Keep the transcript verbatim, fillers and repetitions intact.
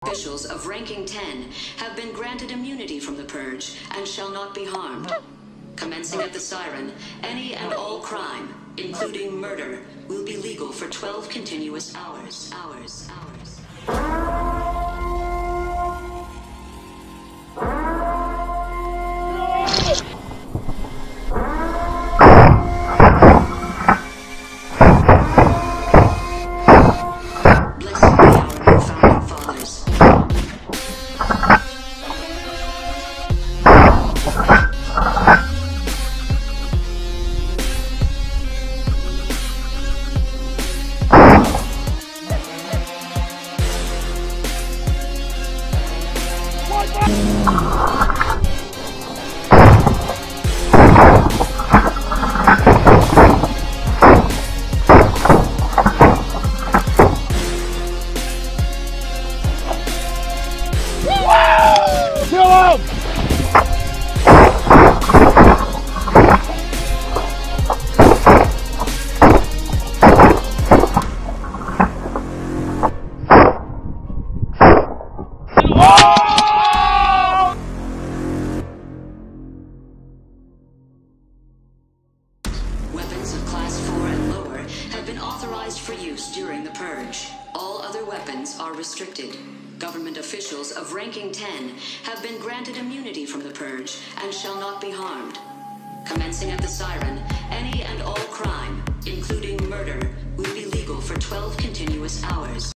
Officials of ranking ten have been granted immunity from the purge and shall not be harmed. Commencing at the siren, any and all crime, including murder, will be legal for twelve continuous hours. Hours. Hours. Weapons of Class four and lower have been authorized for use during the purge. All other weapons are restricted. Government officials of ranking ten have been granted immunity from the purge and shall not be harmed. Commencing at the siren, any and all crime, including murder, will be legal for twelve continuous hours.